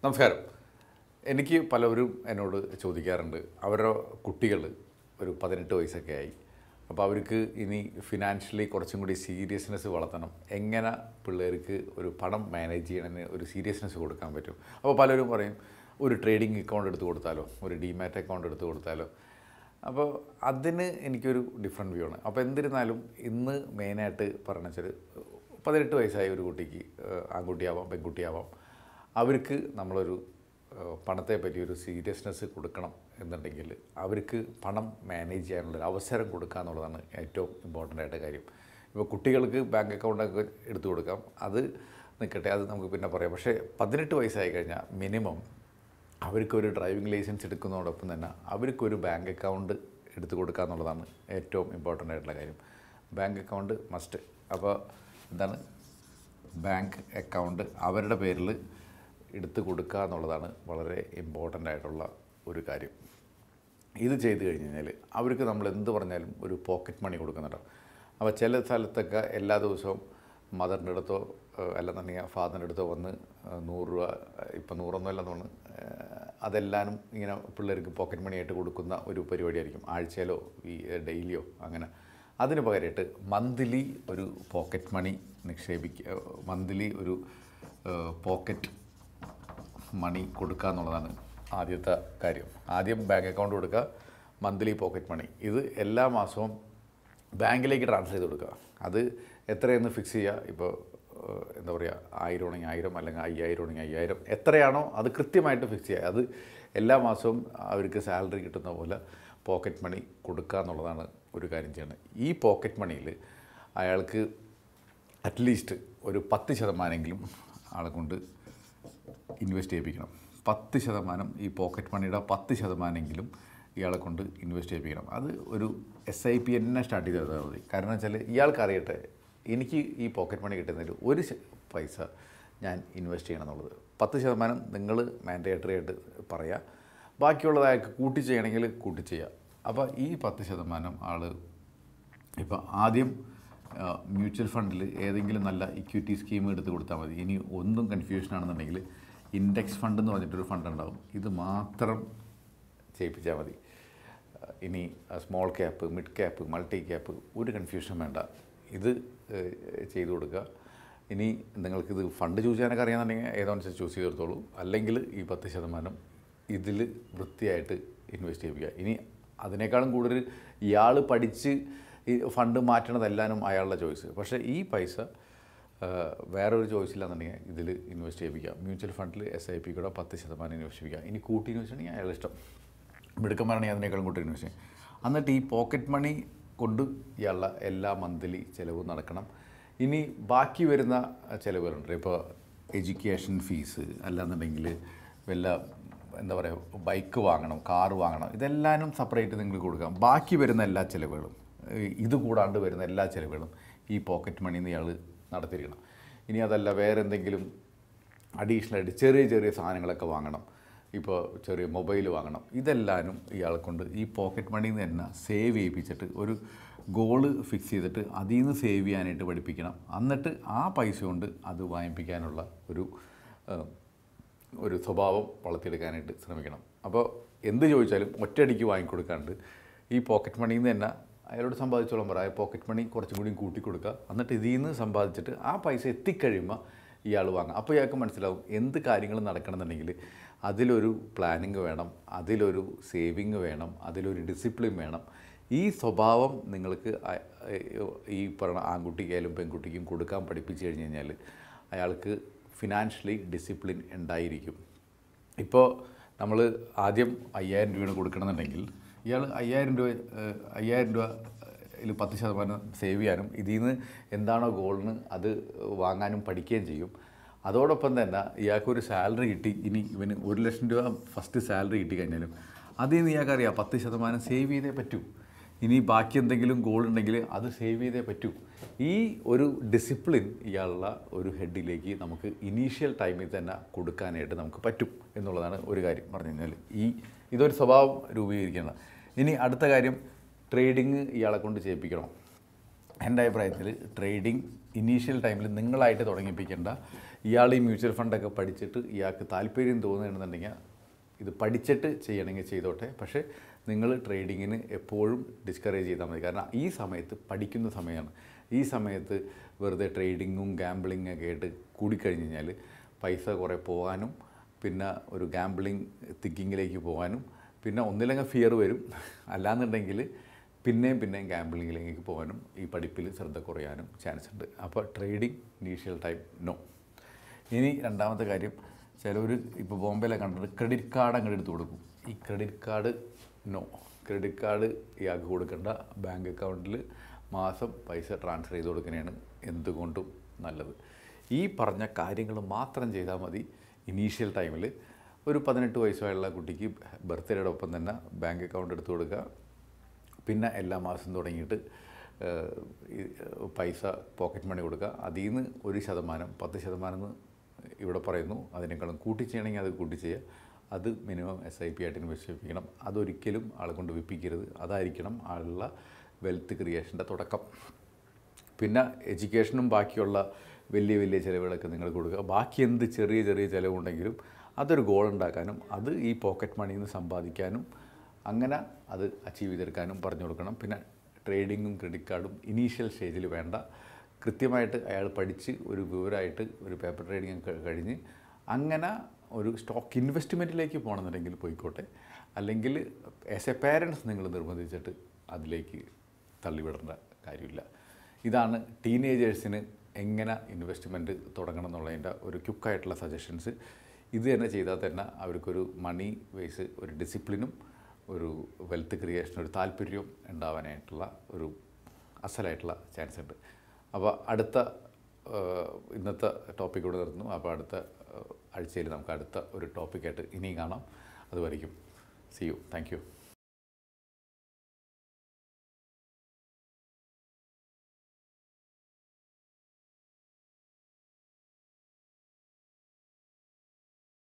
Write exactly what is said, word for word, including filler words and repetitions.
നമസ്കാരം. എനിക്ക് പലരും എന്നോട് ചോദിക്കാറുണ്ട്, അവരുടെ കുട്ടികൾ ഒരു പതിനെട്ട് വയസ്സൊക്കെ ആയി, അപ്പോൾ അവർക്ക് ഇനി ഫിനാൻഷ്യലി കുറച്ചും കൂടി സീരിയസ്നെസ് വളർത്തണം, എങ്ങനെ പിള്ളേർക്ക് ഒരു പണം മാനേജ് ചെയ്യണമെന്ന് ഒരു സീരിയസ്നെസ് കൊടുക്കാൻ പറ്റും. അപ്പോൾ പലരും പറയും ഒരു ട്രേഡിംഗ് അക്കൗണ്ട് എടുത്ത് കൊടുത്താലോ, ഒരു ഡിമാറ്റ് അക്കൗണ്ട് എടുത്ത് കൊടുത്താലോ. അപ്പോൾ അതിന് എനിക്കൊരു ഡിഫറെൻറ്റ് വ്യൂ ആണ്. അപ്പോൾ എന്നിരുന്നാലും ഇന്ന് മെയിനായിട്ട് പറഞ്ഞു വെച്ചാൽ പതിനെട്ട് വയസ്സായ ഒരു കുട്ടിക്ക്, ആൺകുട്ടിയാവാം പെൺകുട്ടിയാവാം, അവർക്ക് നമ്മളൊരു പണത്തെ പറ്റി ഒരു സീരിയസ്നെസ് കൊടുക്കണം എന്നുണ്ടെങ്കിൽ അവർക്ക് പണം മാനേജ് ചെയ്യാനുള്ളൊരു അവസരം കൊടുക്കുക എന്നുള്ളതാണ് ഏറ്റവും ഇമ്പോർട്ടൻ്റ് ആയിട്ട് കാര്യം. ഇപ്പോൾ കുട്ടികൾക്ക് ബാങ്ക് അക്കൗണ്ടൊക്കെ എടുത്തു കൊടുക്കാം, അത് നിൽക്കട്ടെ, അത് നമുക്ക് പിന്നെ പറയാം. പക്ഷേ പതിനെട്ട് വയസ്സായി കഴിഞ്ഞാൽ മിനിമം അവർക്കൊരു ഡ്രൈവിംഗ് ലൈസൻസ് എടുക്കുന്നതോടൊപ്പം തന്നെ അവർക്കൊരു ബാങ്ക് അക്കൗണ്ട് എടുത്തു കൊടുക്കുക എന്നുള്ളതാണ് ഏറ്റവും ഇമ്പോർട്ടൻ്റ് ആയിട്ടുള്ള കാര്യം. Bank account must. അപ്പോൾ എന്താണ് ബാങ്ക് അക്കൗണ്ട് അവരുടെ പേരിൽ എടുത്തു കൊടുക്കുക എന്നുള്ളതാണ് വളരെ ഇമ്പോർട്ടൻ്റ് ആയിട്ടുള്ള ഒരു കാര്യം. ഇത് ചെയ്ത് കഴിഞ്ഞ് കഴിഞ്ഞാൽ അവർക്ക് നമ്മൾ എന്ത് പറഞ്ഞാലും ഒരു പോക്കറ്റ് മണി കൊടുക്കുന്നുണ്ടോ. അപ്പോൾ ചില സ്ഥലത്തൊക്കെ എല്ലാ ദിവസവും മദറിൻ്റെ അടുത്തോ അല്ലെന്നുണ്ടെങ്കിൽ ഫാദറിൻ്റെ അടുത്തോ വന്ന് നൂറ് രൂപ, ഇപ്പം നൂറൊന്നും അല്ലെന്ന് തോന്നുന്നു, അതെല്ലാനും ഇങ്ങനെ പിള്ളേർക്ക് പോക്കറ്റ് മണി ആയിട്ട് കൊടുക്കുന്ന ഒരു പരിപാടിയായിരിക്കും. ആഴ്ചയിലോ ഈ ഡെയിലിയോ അങ്ങനെ. അതിന് പകരമായിട്ട് മന്ത്ലി ഒരു പോക്കറ്റ് മണി നിക്ഷേപിക്കുക, മന്ത്ലി ഒരു പോക്കറ്റ് മണി കൊടുക്കുക എന്നുള്ളതാണ് ആദ്യത്തെ കാര്യം. ആദ്യം ബാങ്ക് അക്കൗണ്ട് കൊടുക്കുക, മന്ത്ലി പോക്കറ്റ് മണി. ഇത് എല്ലാ മാസവും ബാങ്കിലേക്ക് ട്രാൻസ്ഫർ ചെയ്ത് കൊടുക്കുക. അത് എത്രയെന്ന് ഫിക്സ് ചെയ്യുക. ഇപ്പോൾ എന്താ പറയുക, ആയിരം ആണെങ്കിൽ ആയിരം, അല്ലെങ്കിൽ അയ്യായിരം ആണെങ്കിൽ അയ്യായിരം, എത്രയാണോ അത് കൃത്യമായിട്ട് ഫിക്സ് ചെയ്യുക. അത് എല്ലാ മാസവും അവർക്ക് സാലറി കിട്ടുന്ന പോലെ പോക്കറ്റ് മണി കൊടുക്കുക എന്നുള്ളതാണ് ഒരു കാര്യം ചെയ്യണം. ഈ പോക്കറ്റ് മണിയിൽ അയാൾക്ക് അറ്റ്ലീസ്റ്റ് ഒരു പത്ത് ശതമാനമെങ്കിലും ആളെ കൊണ്ട് ഇൻവെസ്റ്റ് ചെയ്യിപ്പിക്കണം. പത്ത് ശതമാനം ഈ പോക്കറ്റ് മണിയുടെ പത്ത് ശതമാനമെങ്കിലും ഇയാളെ കൊണ്ട് ഇൻവെസ്റ്റ് ചെയ്യിപ്പിക്കണം. അത് ഒരു എസ് ഐ പി തന്നെ സ്റ്റാർട്ട് ചെയ്ത് തന്നാൽ മതി. കാരണം വെച്ചാൽ ഇയാൾക്ക് അറിയട്ടെ, എനിക്ക് ഈ പോക്കറ്റ് മണി കിട്ടുന്നതിൽ ഒരു പൈസ ഞാൻ ഇൻവെസ്റ്റ് ചെയ്യണം എന്നുള്ളത്. പത്ത് ശതമാനം നിങ്ങൾ മാൻഡേറ്ററി ആയിട്ട് പറയുക, ബാക്കിയുള്ളത് അയാൾക്ക് കൂട്ടി ചെയ്യണമെങ്കിൽ കൂട്ടി ചെയ്യുക. അപ്പോൾ ഈ പത്ത് ശതമാനം ആൾ ഇപ്പോൾ ആദ്യം മ്യൂച്വൽ ഫണ്ടിൽ ഏതെങ്കിലും നല്ല ഇക്വിറ്റി സ്കീം എടുത്ത് കൊടുത്താൽ മതി. ഇനി ഒന്നും കൺഫ്യൂഷനാണെന്നുണ്ടെങ്കിൽ ഇൻഡെക്സ് ഫണ്ട് എന്ന് പറഞ്ഞിട്ടൊരു ഫണ്ട് ഉണ്ടാകും, ഇത് മാത്രം ചെയ്യിപ്പിച്ചാൽ മതി. ഇനി small cap, mid cap, multi cap, ഒരു കൺഫ്യൂഷൻ വേണ്ട, ഇത് ചെയ്തു കൊടുക്കുക. ഇനി നിങ്ങൾക്കിത് ഫണ്ട് ചൂസ് ചെയ്യാനൊക്കെ അറിയാമെന്നുണ്ടെങ്കിൽ ഏതനുസരിച്ച് ചൂസ് ചെയ്തെടുത്തോളൂ. അല്ലെങ്കിൽ ഈ പത്ത് ശതമാനം ഇതിൽ വൃത്തിയായിട്ട് ഇൻവെസ്റ്റ് ചെയ്യിപ്പിക്കുക. ഇനി അതിനേക്കാളും കൂടുതൽ ഇയാൾ പഠിച്ച് ഈ ഫണ്ട് മാറ്റണതെല്ലാനും അയാളുടെ ചോയ്സ്. പക്ഷേ ഈ പൈസ വേറൊരു ചോയ്സ് ഇല്ലാന്നുണ്ടെങ്കിൽ ഇതിൽ ഇൻവെസ്റ്റ് ചെയ്യിപ്പിക്കുക. മ്യൂച്വൽ ഫണ്ടിൽ എസ് ഐ പി കൂടെ പത്ത് ശതമാനം ഇൻവെസ്റ്റ് ചെയ്യിപ്പിക്കുക. ഇനി കൂട്ടി ഇൻവെസ്റ്റ് ചെയ്യണമെങ്കിൽ അയാളുടെ ഇഷ്ടം, മിടുക്കന്മാരാണെങ്കിൽ അതിനേക്കാളും കൂട്ടി ഇൻവെസ്റ്റ് ചെയ്യും. എന്നിട്ട് ഈ പോക്കറ്റ് മണി കൊണ്ട് ഇയാളുടെ എല്ലാ മന്ത്ലി ചിലവും നടക്കണം. ഇനി ബാക്കി വരുന്ന ചിലവുകളുണ്ട്. ഇപ്പോൾ എഡ്യൂക്കേഷൻ ഫീസ്, അല്ലാന്നുണ്ടെങ്കിൽ വല്ല എന്താ പറയുക, ബൈക്ക് വാങ്ങണം, കാറ് വാങ്ങണം, ഇതെല്ലാനും സെപ്പറേറ്റ് നിങ്ങൾ കൊടുക്കാം. ബാക്കി വരുന്ന എല്ലാ ചിലവുകളും, ഇത് കൂടാണ്ട് വരുന്ന എല്ലാ ചിലവുകളും ഈ പോക്കറ്റ് മണിയിൽ നിന്ന് ഇയാൾ നടത്തിയിരിക്കണം. ഇനി അതല്ല വേറെ എന്തെങ്കിലും അഡീഷണലായിട്ട് ചെറിയ ചെറിയ സാധനങ്ങളൊക്കെ വാങ്ങണം, ഇപ്പോൾ ചെറിയ മൊബൈൽ വാങ്ങണം, ഇതെല്ലാനും ഇയാളെ കൊണ്ട് ഈ പോക്കറ്റ് മണിയിൽ നിന്ന് തന്നെ സേവ് ചെയ്യിപ്പിച്ചിട്ട് ഒരു ഗോള് ഫിക്സ് ചെയ്തിട്ട് അതിൽ നിന്ന് സേവ് ചെയ്യാനായിട്ട് പഠിപ്പിക്കണം. എന്നിട്ട് ആ പൈസ കൊണ്ട് അത് വാങ്ങിപ്പിക്കാനുള്ള ഒരു ഒരു സ്വഭാവം വളർത്തിയെടുക്കാനായിട്ട് ശ്രമിക്കണം. അപ്പോൾ എന്ത് ചോദിച്ചാലും ഒറ്റയടിക്ക് വാങ്ങിക്കൊടുക്കാണ്ട് ഈ പോക്കറ്റ് മണിയിൽ നിന്ന് തന്നെ അയാളോട് സമ്പാദിച്ചോളം പറ, പോക്കറ്റ് മണി കുറച്ചും കൂടി കൂട്ടി കൊടുക്കുക. എന്നിട്ട് ഇതിൽ നിന്ന് സമ്പാദിച്ചിട്ട് ആ പൈസ എത്തിക്കഴിയുമ്പോൾ ഇയാൾ വാങ്ങാം. അപ്പോൾ ഇയാൾക്ക് മനസ്സിലാവും എന്ത് കാര്യങ്ങൾ നടക്കണമെന്നുണ്ടെങ്കിൽ അതിലൊരു പ്ലാനിങ് വേണം, അതിലൊരു സേവിങ് വേണം, അതിലൊരു ഡിസിപ്ലിൻ വേണം. ഈ സ്വഭാവം നിങ്ങൾക്ക് ഈ പറഞ്ഞ ആൺകുട്ടിക്കായാലും പെൺകുട്ടിക്കും കൊടുക്കാൻ പഠിപ്പിച്ചു കഴിഞ്ഞ് കഴിഞ്ഞാൽ അയാൾക്ക് ഫിനാൻഷ്യലി ഡിസിപ്ലിൻ ഉണ്ടായിരിക്കും. ഇപ്പോൾ നമ്മൾ ആദ്യം അയ്യായിരം രൂപയാണ് കൊടുക്കണമെന്നുണ്ടെങ്കിൽ ഇയാൾ അയ്യായിരം രൂപ അയ്യായിരം രൂപ ഇതിൽ പത്ത് ശതമാനം സേവ് ചെയ്യാനും ഇതിൽ നിന്ന് എന്താണോ ഗോളിന് അത് വാങ്ങാനും പഠിക്കുകയും ചെയ്യും. അതോടൊപ്പം തന്നെ ഇയാൾക്കൊരു സാലറി കിട്ടി, ഇനി ഇവന് ഒരു ലക്ഷം രൂപ ഫസ്റ്റ് സാലറി കിട്ടിക്കഴിഞ്ഞാലും അതിൽ നിന്ന് ഇയാൾക്കറിയാം പത്ത് ശതമാനം സേവ് ചെയ്തേ പറ്റൂ. ഇനി ബാക്കി എന്തെങ്കിലും ഗോൾ ഉണ്ടെങ്കിൽ അത് സേവ് ചെയ്തേ പറ്റൂ. ഈ ഒരു ഡിസിപ്ലിൻ ഇയാളുള്ള ഒരു ഹെഡിലേക്ക് നമുക്ക് ഇനീഷ്യൽ ടൈമിൽ തന്നെ കൊടുക്കാനായിട്ട് നമുക്ക് പറ്റും എന്നുള്ളതാണ് ഒരു കാര്യം പറഞ്ഞു കഴിഞ്ഞാൽ. ഈ ഇതൊരു സ്വഭാവം രൂപീകരിക്കുന്നത്. ഇനി അടുത്ത കാര്യം, ട്രേഡിങ് ഇയാളെ കൊണ്ട് ചെയ്യിപ്പിക്കണം. എൻ്റെ അഭിപ്രായത്തിൽ ട്രേഡിംഗ് ഇനീഷ്യൽ ടൈമിൽ നിങ്ങളായിട്ട് തുടങ്ങിപ്പിക്കേണ്ട. ഇയാൾ ഈ മ്യൂച്വൽ ഫണ്ടൊക്കെ പഠിച്ചിട്ട് ഇയാൾക്ക് താല്പര്യം തോന്നുകയാണെന്നുണ്ടെങ്കിൽ ഇത് പഠിച്ചിട്ട് ചെയ്യണമെങ്കിൽ ചെയ്തോട്ടെ. പക്ഷേ നിങ്ങൾ ട്രേഡിങ്ങിന് എപ്പോഴും ഡിസ്കറേജ് ചെയ്താൽ മതി. കാരണം ഈ സമയത്ത് പഠിക്കുന്ന സമയമാണ്. ഈ സമയത്ത് വെറുതെ ട്രേഡിങ്ങും ഗാംബ്ലിങ്ങും ഒക്കെ ആയിട്ട് കൂടിക്കഴിഞ്ഞ് കഴിഞ്ഞാൽ പൈസ കുറേ പോകാനും പിന്നെ ഒരു ഗാംബ്ലിങ് തിങ്കിങ്ങിലേക്ക് പോകാനും പിന്നെ ഒന്നില്ലെങ്കിൽ ഫിയർ വരും, അല്ലാന്നുണ്ടെങ്കിൽ പിന്നെയും പിന്നെയും ഗാംബ്ലിങ്ങിലേക്ക് പോകാനും ഈ പഠിപ്പിൽ ശ്രദ്ധ കുറയാനും ചാൻസ് ഉണ്ട്. അപ്പോൾ ട്രേഡിംഗ് ഇനീഷ്യൽ ടൈം നോ. ഇനി രണ്ടാമത്തെ കാര്യം, ചിലവർ ഇപ്പോൾ ബോംബെയിലെ കണ്ടിട്ട് ക്രെഡിറ്റ് കാർഡ് അങ്ങോട്ട് എടുത്ത് കൊടുക്കും. ഈ credit card no. Credit card ഇയാൾക്ക് കൊടുക്കേണ്ട. ബാങ്ക് അക്കൗണ്ടിൽ മാസം പൈസ ട്രാൻസ്ഫർ ചെയ്ത് കൊടുക്കുന്നതാണ് എന്തുകൊണ്ടും നല്ലത്. ഈ പറഞ്ഞ കാര്യങ്ങൾ മാത്രം ചെയ്താൽ മതി. ഇനീഷ്യൽ ടൈമിൽ ഒരു പതിനെട്ട് വയസ്സായുള്ള കുട്ടിക്ക് ബർത്ത്ഡേയുടെ ഒപ്പം തന്നെ ബാങ്ക് അക്കൗണ്ട് എടുത്ത് കൊടുക്കുക. പിന്നെ എല്ലാ മാസം തുടങ്ങിയിട്ട് പൈസ പോക്കറ്റ് മണി കൊടുക്കുക. അതിൽ നിന്ന് ഒരു ശതമാനം പത്ത് ശതമാനം എന്ന് ഇവിടെ പറയുന്നു, അതിനേക്കാളും കൂട്ടി ചെയ്യണമെങ്കിൽ അത് കൂട്ടി ചെയ്യുക. അത് മിനിമം എസ് ഐ പി ആയിട്ട് ഇൻവെസ്റ്റ് ചെയ്യിപ്പിക്കണം. അതൊരിക്കലും ആളെ കൊണ്ട് വിപ്പിക്കരുത്. അതായിരിക്കണം ആളുള്ള വെൽത്ത് ക്രിയേഷൻ്റെ തുടക്കം. പിന്നെ എഡ്യൂക്കേഷനും ബാക്കിയുള്ള വലിയ വലിയ ചിലവുകളൊക്കെ നിങ്ങൾ കൊടുക്കുക. ബാക്കി എന്ത് ചെറിയ ചെറിയ ചിലവുണ്ടെങ്കിലും അതൊരു ഗോൾ ഉണ്ടാക്കാനും അത് ഈ പോക്കറ്റ് മണിയിൽ നിന്ന് സമ്പാദിക്കാനും അങ്ങനെ അത് അച്ചീവ് ചെയ്തെടുക്കാനും പറഞ്ഞു കൊടുക്കണം. പിന്നെ ട്രേഡിങ്ങും ക്രെഡിറ്റ് കാർഡും ഇനീഷ്യൽ സ്റ്റേജിൽ വേണ്ട. കൃത്യമായിട്ട് അയാൾ പഠിച്ച് ഒരു വിവരമായിട്ട് ഒരു പേപ്പർ ട്രേഡിങ് കഴിഞ്ഞ് അങ്ങനെ ഒരു സ്റ്റോക്ക് ഇൻവെസ്റ്റ്മെൻറ്റിലേക്ക് പോകണമെന്നുണ്ടെങ്കിൽ പോയിക്കോട്ടെ. അല്ലെങ്കിൽ ആസ് എ പേരൻസ് നിങ്ങൾ നിർബന്ധിച്ചിട്ട് അതിലേക്ക് തള്ളിവിടേണ്ട കാര്യമില്ല. ഇതാണ് ടീനേജേഴ്സിന് എങ്ങനെ ഇൻവെസ്റ്റ്മെൻറ്റ് തുടങ്ങണം എന്നുള്ളതിൻ്റെ ഒരു ക്വിക്കായിട്ടുള്ള സജഷൻസ്. ഇത് തന്നെ ചെയ്താൽ തന്നെ അവർക്കൊരു മണി വൈസ് ഒരു ഡിസിപ്ലിനും ഒരു വെൽത്ത് ക്രിയേഷനും ഒരു താല്പര്യവും ഉണ്ടാവാനായിട്ടുള്ള ഒരു അസലായിട്ടുള്ള ചാൻസ് ഉണ്ട്. അപ്പോൾ അടുത്ത ഇന്നത്തെ ടോപ്പിക് ഇവിടെ നിർത്തുന്നു. അപ്പോൾ അടുത്ത ആഴ്ചയിൽ നമുക്ക് അടുത്ത ഒരു ടോപ്പിക്കായിട്ട് ഇനിയും കാണാം. അതുവരെയും സി യു. Thank you.